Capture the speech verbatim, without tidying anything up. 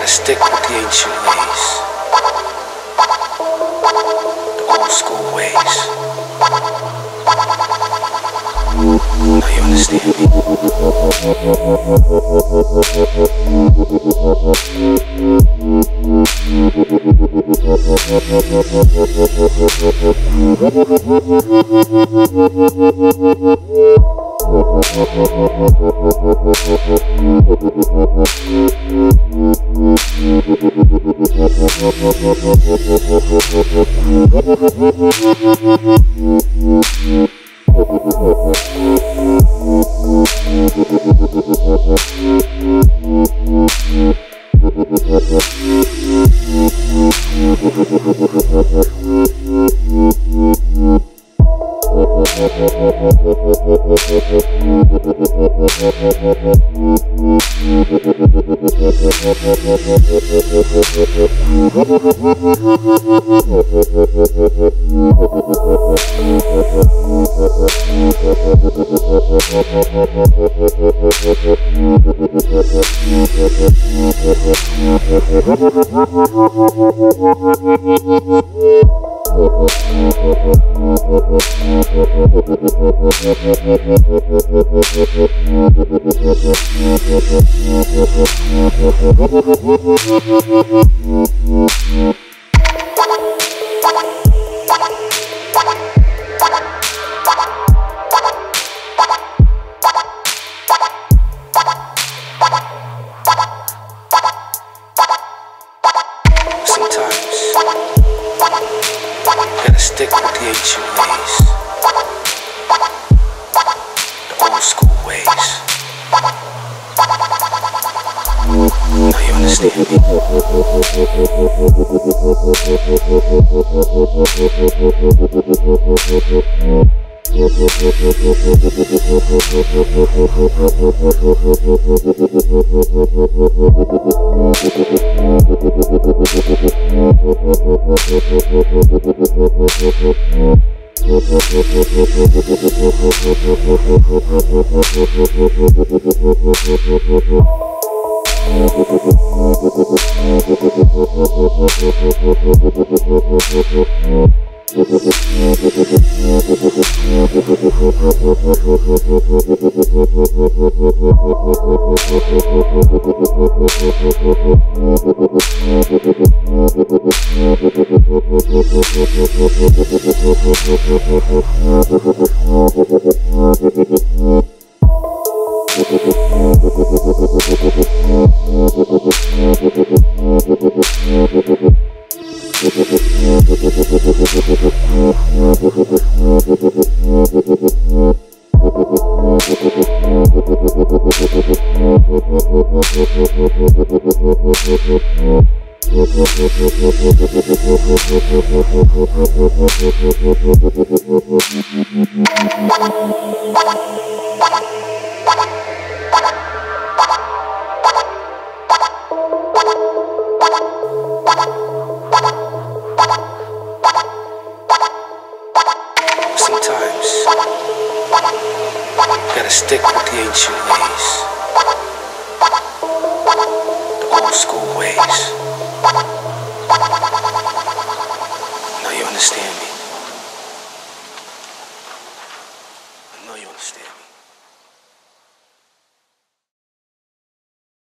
stick with the ancient ways, the old school ways. Now you understand me? Stick with the ancient ways, the old school ways. Now you understand me? Sometimes you gotta stick with the ancient ways, the old school ways. Now you understand me? I know you understand me.